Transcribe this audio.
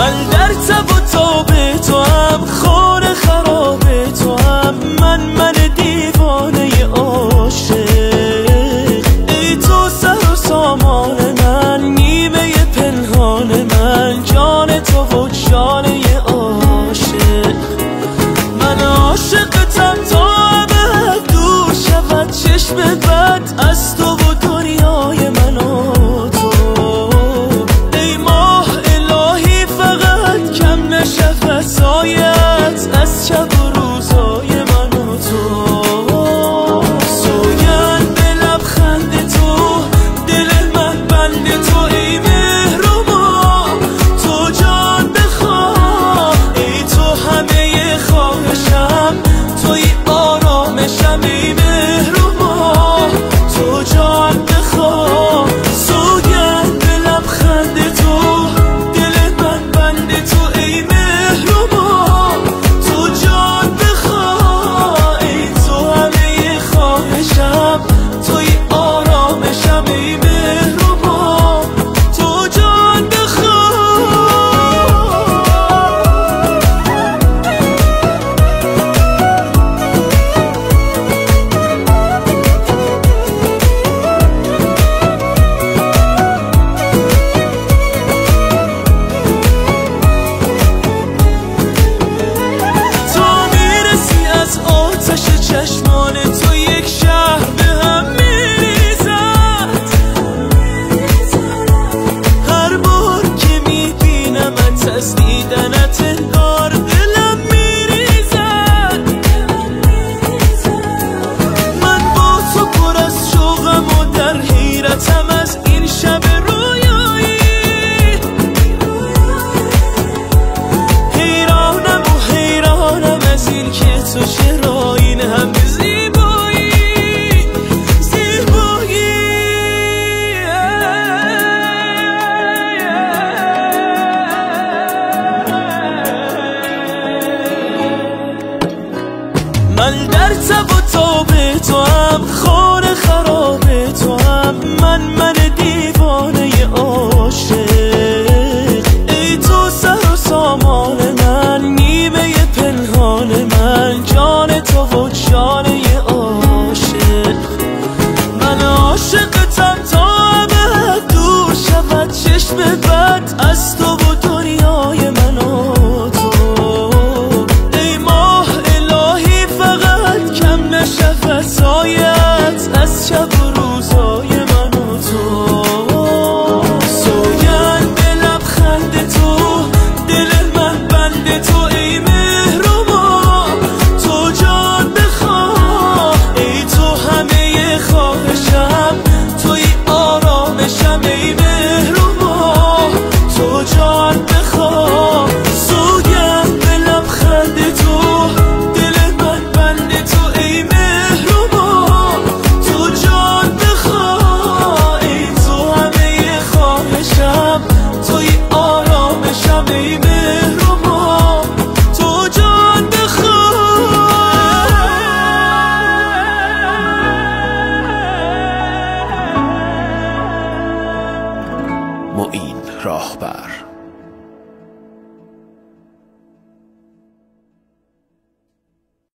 من در تب و تاب تو هم، خانه خراب تو هم، من دیوانه عاشق. ای تو سر و سامان من، نیمه پنهان من، جان تو و جانه عاشق. من عاشقتم تا ابد دور شود چشم بد از تو و دنیای من و تو. ای ماه الهی فقط کم نشود سایت از شب و روزای من و تو. سوگند به لبخند تو، دل من بند تو، ای مهربا تو جان بخواه. ای تو همه خواهشم، توی آرامشم، ای مهربا تو جان بخواه. سوگند به لبخند تو، دل من بند تو، ای مهربا تو جان بخواه. ای تو همه خواهشم، توی آرامشم، ای مهربا تو جان بخواه. تا میرسی از آتش چشمان تو، یک شهر به هم میریزد. هر بار که میبینمت از دیدنت انگار دلم میریزد. من با تو پر از شوقم و در حیرتم از این شب رویایی. حیرانم از این که تو چرا این همه زیبایی. من در تب و تاب تو هم، خانه خراب تو هم، من